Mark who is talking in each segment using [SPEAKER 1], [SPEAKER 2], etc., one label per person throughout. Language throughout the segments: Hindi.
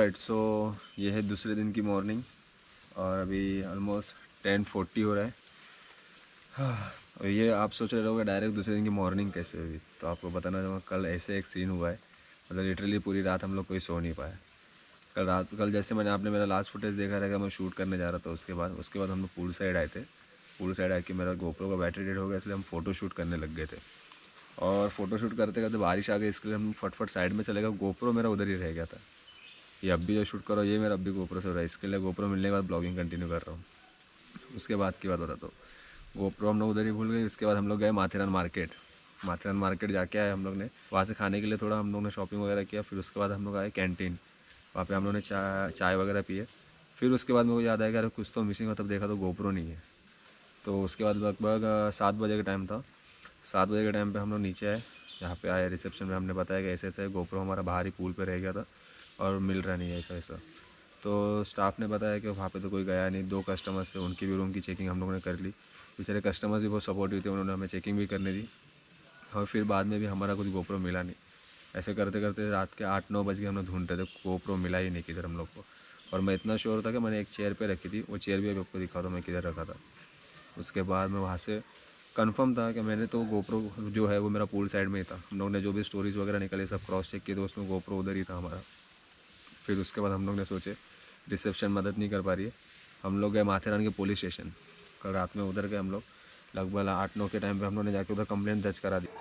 [SPEAKER 1] ऑलराइट, सो ये है दूसरे दिन की मॉर्निंग और अभी ऑलमोस्ट 10:40 हो रहा है। और ये आप सोच रहे होगे डायरेक्ट दूसरे दिन की मॉर्निंग कैसे हुई, तो आपको बताना चाहूँगा कल ऐसे एक सीन हुआ है। मतलब लिटरली पूरी रात हम लोग कोई सो नहीं पाए। कल जैसे आपने मेरा लास्ट फुटेज देखा रहेगा, मैं शूट करने जा रहा था। उसके बाद हम लोग पूल साइड आए थे। पूल साइड आके मेरा गोप्रो का बैटरी डेड हो गया, इसलिए हम फ़ोटो शूट करने लग गए थे। और फोटो शूट करते करते बारिश आ गई, इसके लिए हम फटफट साइड में चले गए। गोप्रो मेरा उधर ही रह गया था। ये अब भी जो शूट करो ये मेरा अब भी गोप्रो से हो रहा है, इसके लिए गोप्रो मिलने के बाद ब्लॉगिंग कंटिन्यू कर रहा हूँ। उसके बाद की बात बताता हूँ। गोप्रो हम लोग उधर ही भूल गए। इसके बाद हम लोग गए माथेरान मार्केट जाके आए हम लोग ने। वहाँ से खाने के लिए थोड़ा हम लोग ने शॉपिंग वगैरह किया। फिर उसके बाद हम लोग आए कैंटीन, वहाँ पे हम लोग ने चाय वगैरह पिए। फिर उसके बाद मेरे को याद आया कि अरे कुछ तो मिसिंग हो, तब देखा तो गोप्रो नहीं है। तो उसके बाद लगभग 7 बजे का टाइम था। 7 बजे के टाइम पे हम लोग नीचे आए, यहाँ पे आए रिसेप्शन में। हमने बताया कि ऐसे ऐसे गोप्रो हमारा बाहर ही पूल पे रह गया था और मिल रहा नहीं है ऐसा ऐसा। तो स्टाफ ने बताया कि वहाँ पे तो कोई गया नहीं। 2 कस्टमर्स थे, उनकी भी रूम की चेकिंग हम लोगों ने कर ली। बेचारे कस्टमर्स भी बहुत सपोर्टिव थे, उन्होंने हमें चेकिंग भी करने दी। और फिर बाद में भी हमारा कुछ गोप्रो मिला नहीं। ऐसे करते करते रात के 8-9 बज के हम लोग ढूंढते थे, गोप्रो मिला ही नहीं किधर हम लोग को। और मैं इतना श्योर था कि मैंने एक चेयर पे रखी थी, वो चेयर भी अभी आपको दिखा था मैं किधर रखा था। उसके बाद मैं वहाँ से कंफर्म था कि मैंने तो गोप्रो जो है वो मेरा पूल साइड में ही था। हम लोग ने जो भी स्टोरीज़ वगैरह निकाले सब क्रॉस चेक किए, तो उसमें गोप्रो उधर ही था हमारा। फिर उसके बाद हम लोग ने सोचे रिसेप्शन मदद नहीं कर पा रही है, हम लोग गए माथेरान के पुलिस स्टेशन। कल रात में उधर गए हम लोग, लगभग 8-9 के टाइम पे हम लोग ने जाके उधर कंप्लेंट दर्ज करा दी।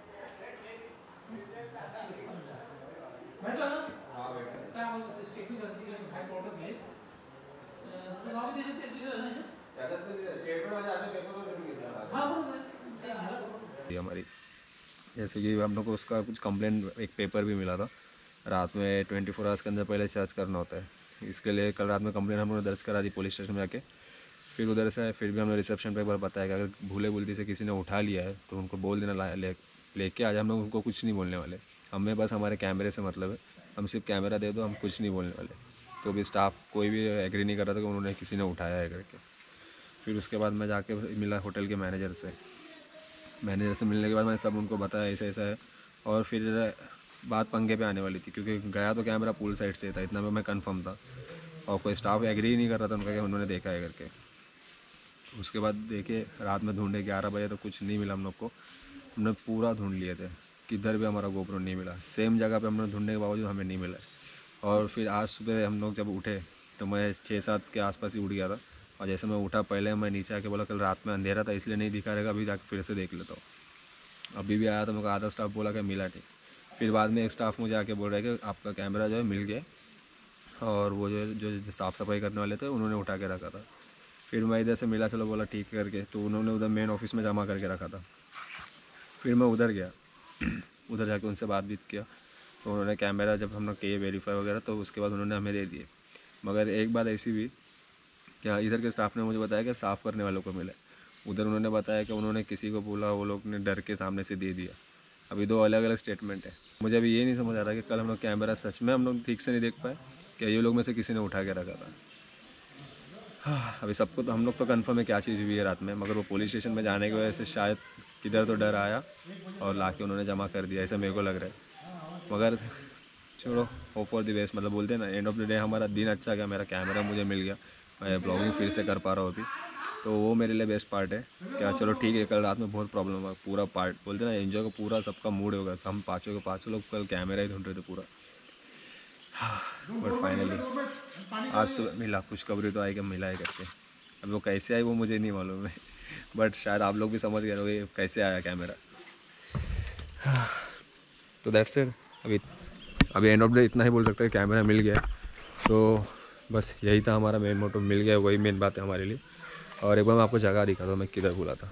[SPEAKER 1] हमारी जैसे कि हम लोग को उसका कुछ कंप्लेंट एक पेपर भी मिला था। रात में 24 आवर्स के अंदर पहले सर्च करना होता है, इसके लिए कल रात में कंप्लेंट हम लोग ने दर्ज करा दी पुलिस स्टेशन में जाके। फिर उधर से फिर भी हमने रिसेप्शन पे एक बार बताया कि अगर भूले भूलती से किसी ने उठा लिया है तो उनको बोल देना लेके आ जाए। हम लोग उनको कुछ नहीं बोलने वाले, हमें बस हमारे कैमरे से मतलब है, हम सिर्फ कैमरा दे दो, हम कुछ नहीं बोलने वाले। तो भी स्टाफ कोई भी एग्री नहीं कर रहा था कि उन्होंने किसी ने उठाया है करके। फिर उसके बाद मैं जाके मिला होटल के मैनेजर से मिलने के बाद मैंने सब उनको बताया ऐसा ऐसा है। और फिर बात पंगे पे आने वाली थी, क्योंकि गया तो कैमरा पूल साइड से था, इतना मैं कंफर्म था। और कोई स्टाफ एग्री ही नहीं कर रहा था उनका कि उन्होंने देखा है करके। उसके बाद देखे रात में ढूंढे 11 बजे तो कुछ नहीं मिला हम लोग को। हमने पूरा ढूंढ लिए थे, किधर भी हमारा गोप्रो नहीं मिला। सेम जगह पे हमने ढूंढने के बावजूद हमें नहीं मिला। और फिर आज सुबह हम लोग जब उठे तो मैं 6-7 के आसपास ही उठ गया था। और जैसे मैं उठा पहले मैं नीचे आके बोला कल रात में अंधेरा था इसलिए नहीं दिखा रहेगा, अभी जाके फिर से देख लेता हूँ। अभी भी आया तो मेरे को आधा स्टाफ बोला कि मिला नहीं। फिर बाद में एक स्टाफ मुझे आके बोल रहा है कि आपका कैमरा जो है मिल गया, और वो जो साफ़ सफाई करने वाले थे उन्होंने उठा के रखा था। फिर मैं इधर से मिला, चलो बोला ठीक करके, तो उन्होंने उधर मेन ऑफिस में जमा करके रखा था। फिर मैं उधर गया उधर जाके उनसे बात भी किया, तो उन्होंने कैमरा जब हम लोग किए वेरीफाई वगैरह, तो उसके बाद उन्होंने हमें दे दिए। मगर एक बात ऐसी भी क्या, इधर के स्टाफ ने मुझे बताया कि साफ़ करने वालों को मिला। उधर उन्होंने बताया कि उन्होंने किसी को बोला, वो लोग ने डर के सामने से दे दिया। अभी 2 अलग अलग स्टेटमेंट है। मुझे अभी ये नहीं समझ आ रहा कि कल हम लोग कैमरा सच में हम लोग ठीक से नहीं देख पाए, क्या ये लोग में से किसी ने उठा के रखा था। अभी सबको तो हम लोग तो कंफर्म है क्या चीज़ हुई है रात में, मगर वो पुलिस स्टेशन में जाने की वजह से शायद किधर तो डर आया और लाके उन्होंने जमा कर दिया, ऐसा मेरे को लग रहा है। मगर छोड़ो, होप फॉर द बेस्ट, मतलब बोलते हैं ना, एंड ऑफ द डे हमारा दिन अच्छा गया, मेरा कैमरा मुझे मिल गया, मैं ब्लॉगिंग फिर से कर पा रहा हूँ अभी, तो वो मेरे लिए बेस्ट पार्ट है। क्या चलो ठीक है, कल रात में बहुत प्रॉब्लम हुआ, पूरा पार्ट बोलते हैं ना एंजॉय का पूरा सबका मूड होगा। हम पाँचों के पाँचों लोग कल कैमरा ही ढूंढ रहे थे पूरा। बट फाइनली आज सुबह मिला, खुशखबरी तो आई कि मिला है करके। अब वो कैसे आई वो मुझे नहीं मालूम है, बट शायद आप लोग भी समझ गए होंगे कैसे आया कैमरा। तो दैट्स इट। अभी एंड ऑफ डे इतना ही बोल सकते हैं, कैमरा मिल गया। तो बस यही था हमारा मेन मोटो, मिल गया, वही मेन बात है हमारे लिए। और एक बार मैं आपको जगह दिखा था मैं किधर भूला था।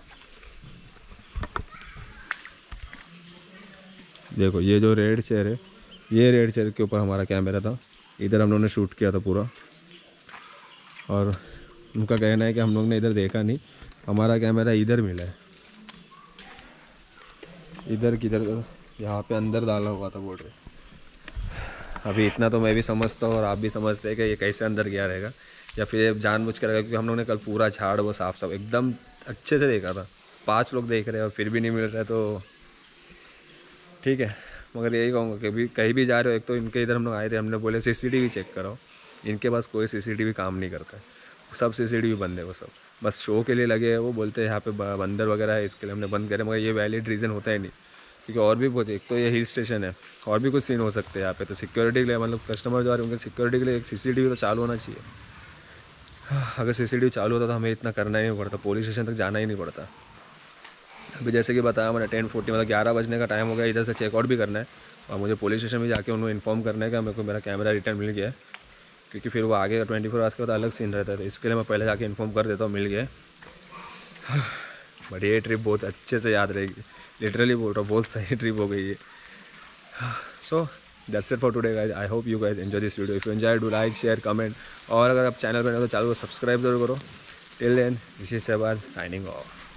[SPEAKER 1] देखो ये जो रेड चेयर है, ये रेड चेयर के ऊपर हमारा कैमरा था, इधर हम लोगों ने शूट किया था पूरा। और उनका कहना है कि हम लोग ने इधर देखा नहीं, हमारा कैमरा इधर मिला है, इधर किधर, यहाँ पे अंदर डाला हुआ था बोल रहे। अभी इतना तो मैं भी समझता हूँ और आप भी समझते हैं कि ये कैसे अंदर गया रहेगा, या फिर ये जानबूझ कर रहेगा, क्योंकि हम लोग ने कल पूरा झाड़ वो साफ साफ एकदम अच्छे से देखा था। 5 लोग देख रहे हैं और फिर भी नहीं मिल रहा है, तो ठीक है मगर यही कहूँगा कि भी कहीं भी जा रहे हो, एक तो इनके इधर हम लोग आए थे, हमने बोले CCTV चेक कराओ, इनके पास कोई CCTV काम नहीं करता है, सब CCTV बंद है, वो सब बस शो के लिए लगे हैं। वो बोलते हैं यहाँ पे बंदर वगैरह है, इसके लिए हमने बंद करे, मगर ये वैलिड रीज़न होता ही नहीं, क्योंकि और भी बहुत, एक तो ये हिल स्टेशन है, और भी कुछ सीन हो सकते हैं यहाँ पे। तो सिक्योरिटी के लिए, मतलब कस्टमर जो आ रहे हैं उनके सिक्योरिटी के लिए एक CCTV तो चालू होना चाहिए। अगर CCTV चालू होता तो हमें इतना करना ही नहीं पड़ता, पुलिस स्टेशन तक जाना ही नहीं पड़ता। अभी जैसे कि बताया मैंने 10:40 मतलब 11 बजने का टाइम हो गया, इधर से चेकआउट भी करना है और मुझे पुलिस स्टेशन में जाके उन्हें इन्फॉर्म करना है कि मेरे को मेरा कैमरा रिटर्न मिल गया है, क्योंकि फिर वो आगे का 24 आवर्स के बाद अलग सीन रहता है। तो इसके लिए मैं पहले जाके इन्फॉर्म कर देता हूँ मिल गया। बट ये ट्रिप बहुत अच्छे से याद रहेगी, लिटरली बोल रहा हूँ, बहुत सही ट्रिप हो गई है। So that's it for today guys, I hope you guys enjoy this video. If you enjoy do like share comment, और अगर आप चैनल पर तो चैनल को सब्सक्राइब जरूर करो। Till then this is Shahbaz signing of.